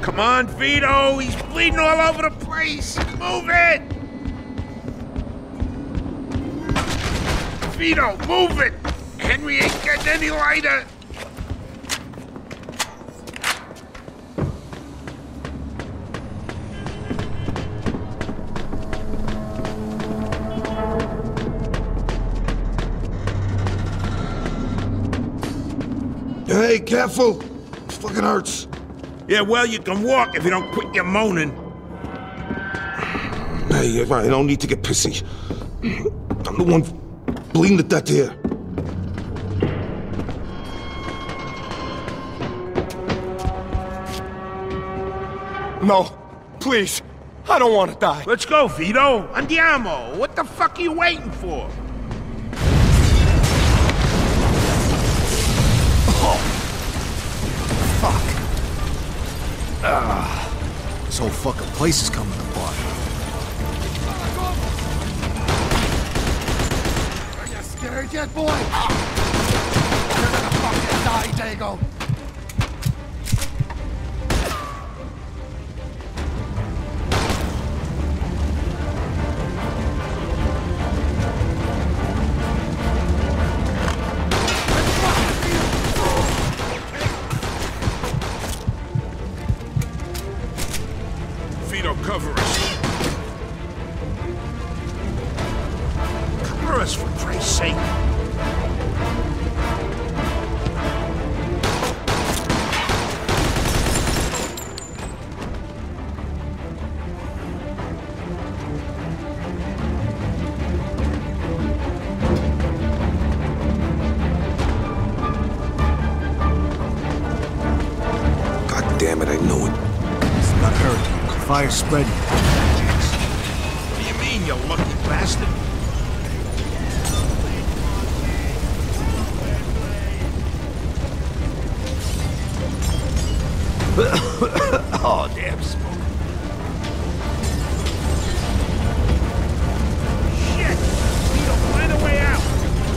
Come on, Vito! He's bleeding all over the place! Move it! Vito, move it! Henry ain't getting any lighter! Hey, careful! It fucking hurts. Yeah, well, you can walk if you don't quit your moaning. Hey, I don't need to get pissy. I'm the one bleeding to death here. No, please. I don't want to die. Let's go, Vito. Andiamo. What the fuck are you waiting for? Fuck. This whole fucking place is coming apart. Are you scared yet, boy? You're gonna fucking die, Dago. Cover us. Cover us, for Christ's sake. God damn it, I knew it. It's not a hurricane. Fire spreading. What do you mean, you lucky bastard? Oh, damn smoke. Shit! Vito, find a way out!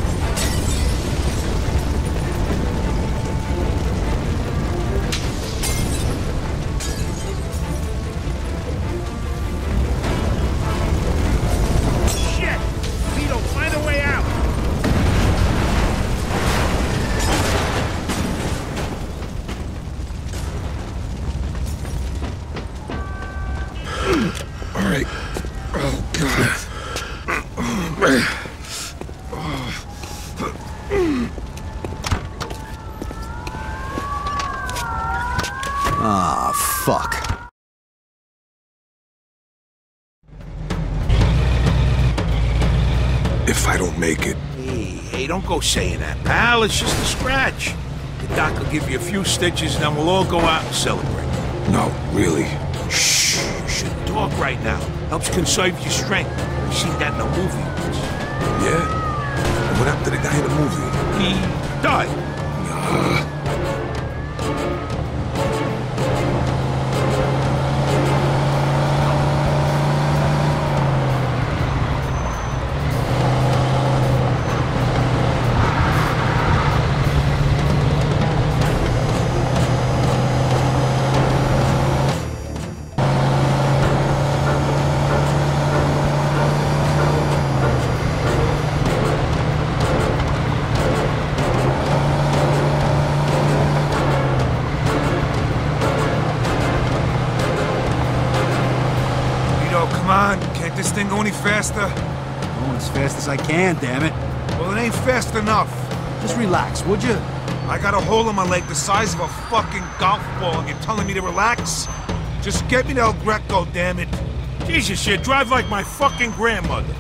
Ah, fuck. If I don't make it... Hey, don't go saying that, pal. It's just a scratch. The doc will give you a few stitches, and then we'll all go out and celebrate. No, really. Shh! You shouldn't talk right now. Helps conserve your strength. You've seen that in a movie once. Yeah? What happened to the guy in the movie? He died. This thing go any faster? Going as fast as I can, damn it. Well, it ain't fast enough. Just relax, would you? I got a hole in my leg the size of a fucking golf ball, and you're telling me to relax? Just get me to El Greco, damn it. Jesus, you drive like my fucking grandmother.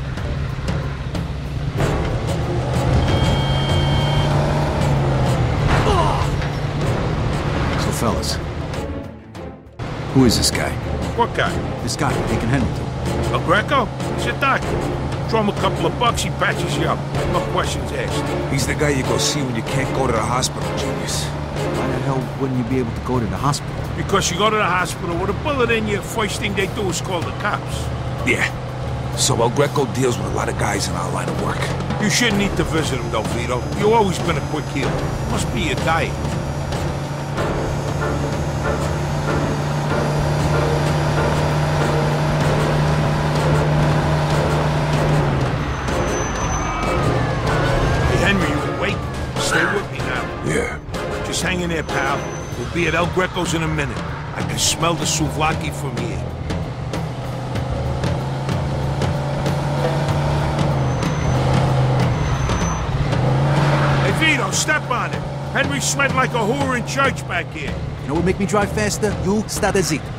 So, fellas, who is this guy? What guy? This guy, taking Henry to. El Greco? He's a doctor. Throw him a couple of bucks, he patches you up. No questions asked. He's the guy you go see when you can't go to the hospital, genius. Why the hell wouldn't you be able to go to the hospital? Because you go to the hospital with a bullet in you, first thing they do is call the cops. Yeah. So El Greco deals with a lot of guys in our line of work. You shouldn't need to visit him, though, Vito. You've always been a quick healer. Must be your diet. We'll be at El Greco's in a minute. I can smell the souvlaki from here. Hey, Vito, step on it. Henry sweat like a whore in church back here. You know what make me drive faster? You start a zit.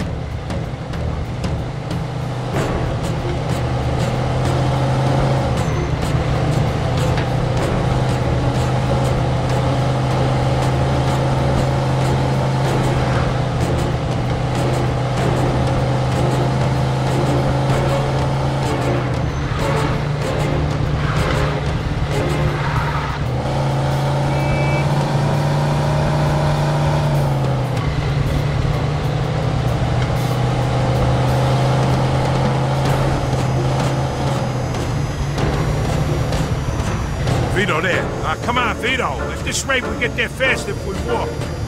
Vito, there. Come on, Vito. At this rate, we get there fast if we walk.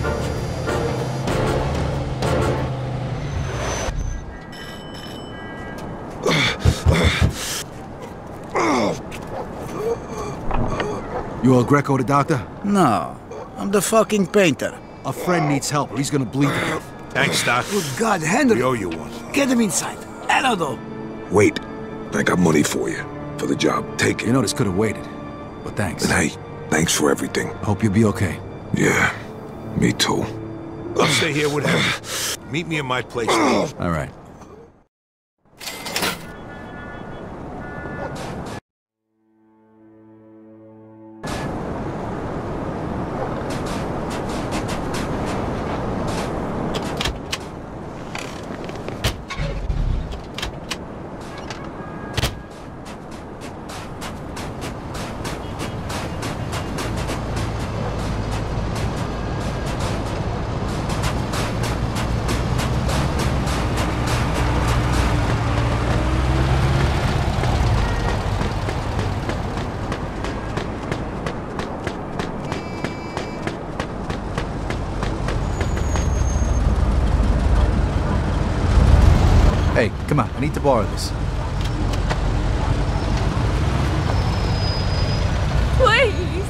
You El Greco the doctor? No, I'm the fucking painter. A friend needs help or he's gonna bleed to death. Thanks, Doc. Good God, Henry! We owe you one. Get him inside. Hello, Wait. I got money for you. For the job. Take it. You know this could have waited. But thanks. And hey, thanks for everything. I hope you'll be okay. Yeah, me too. I'll stay here with him. Meet me in my place. All right. Hey, come on, I need to borrow this. Please!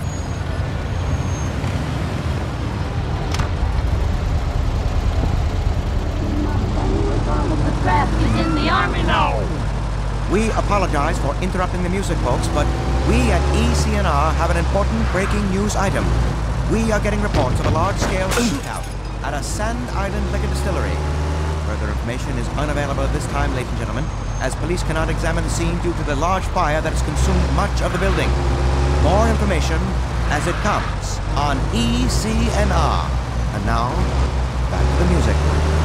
He's in the army now. We apologize for interrupting the music, folks, but we at ECNR have an important breaking news item. We are getting reports of a large-scale shootout at a Sand Island liquor distillery. Further information is unavailable at this time, ladies and gentlemen, as police cannot examine the scene due to the large fire that has consumed much of the building. More information as it comes on ECNR. And now, back to the music.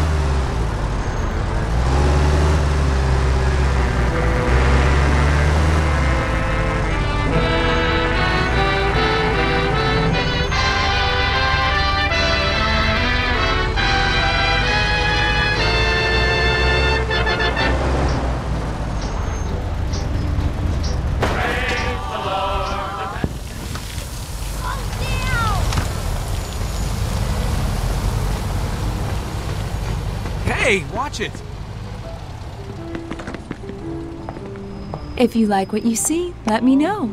Hey, watch it! If you like what you see, let me know.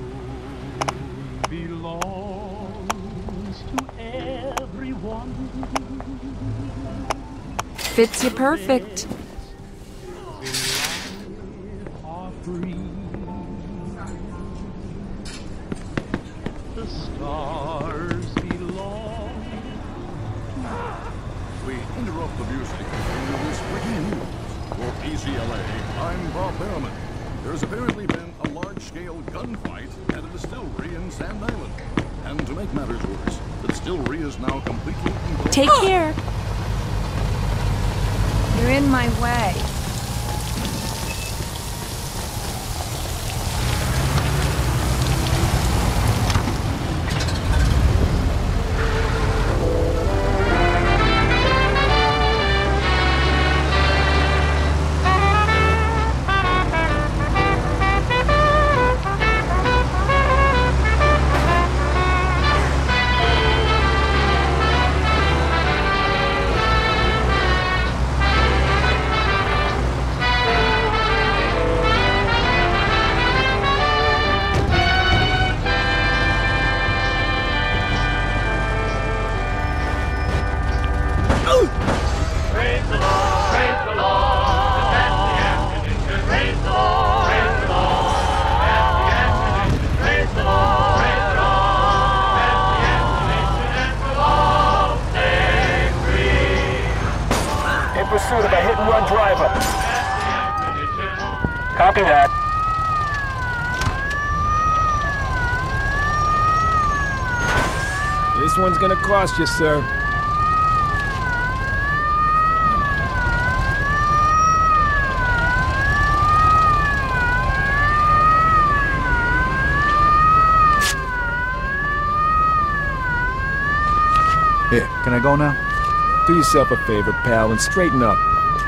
Belongs to everyone. Fits you perfect. Are free. The stars belong. We interrupt the music and bring you this breaking news. For PCLA, I'm Bob Behrman. There's apparently been a large-scale gunfight at a distillery in Sand Island. And to make matters worse, the distillery is now completely engulfed. Take care. You're in my way. Praise the Lord, praise the Lord, that's the ammunition. Praise the Lord, praise the Lord, that's the ammunition. Praise the Lord, praise the Lord, that's the ammunition. And we'll all stay free. In pursuit of a hit-and-run driver. Copy that. This one's gonna cost you, sir. Here, can I go now? Do yourself a favor, pal, and straighten up.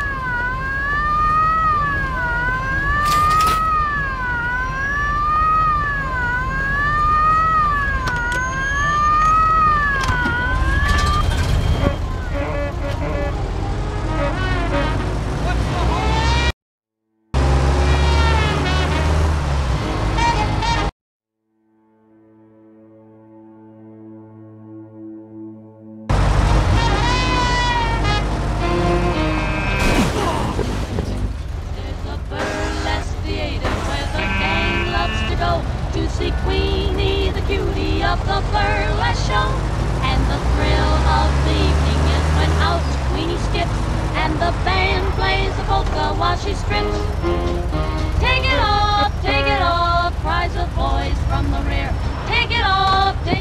See Queenie, the cutie of the burlesque show. And the thrill of the evening is when out Queenie skips, and the band plays a polka while she strips. Take it off, cries a voice from the rear. Take it off, take...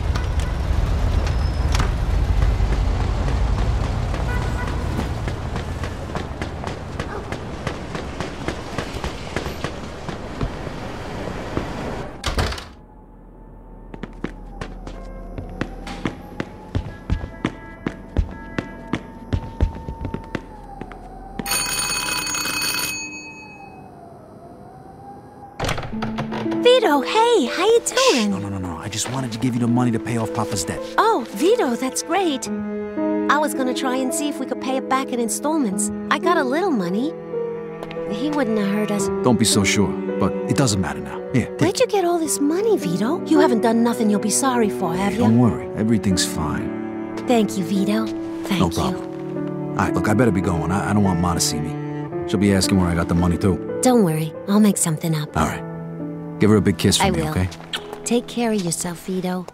Vito, hey, how you doing? No. I just wanted to give you the money to pay off Papa's debt. Oh, Vito, that's great. I was gonna try and see if we could pay it back in installments. I got a little money. He wouldn't have hurt us. Don't be so sure, but it doesn't matter now. Here, Where'd you get all this money, Vito? You haven't done nothing you'll be sorry for, have you? Don't worry, everything's fine. Thank you, Vito. Thank No you. problem. All right, look, I better be going. I don't want Ma to see me. She'll be asking where I got the money, too. Don't worry, I'll make something up. All right. Give her a big kiss for I me, will. okay? Take care of yourself, Vito.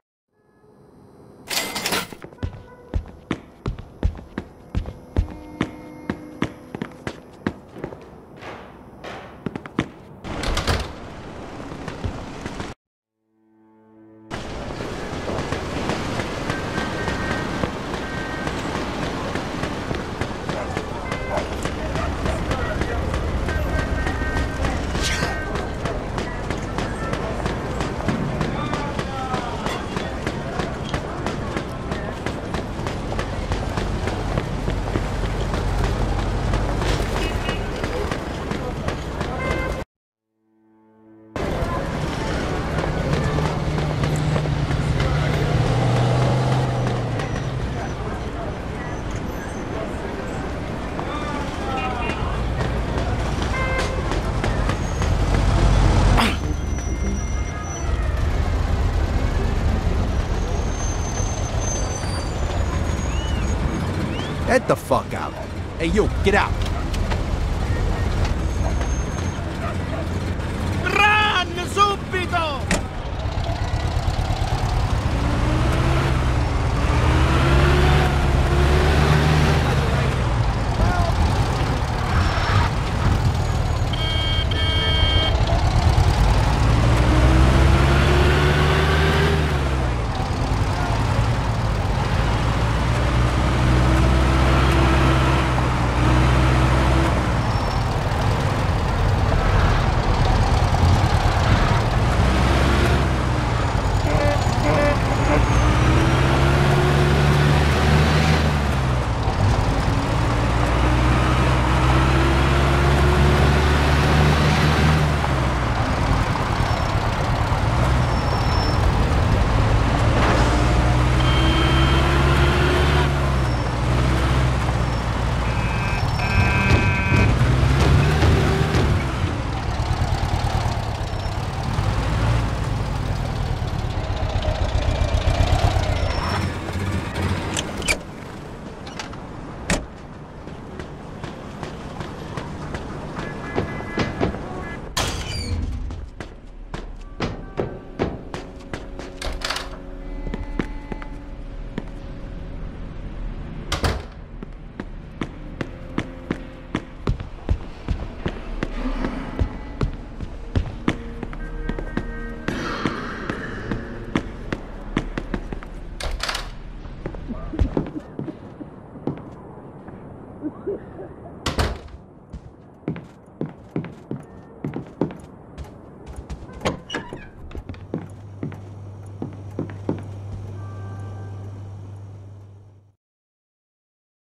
Get the fuck out. Hey, you, get out. Run, subito!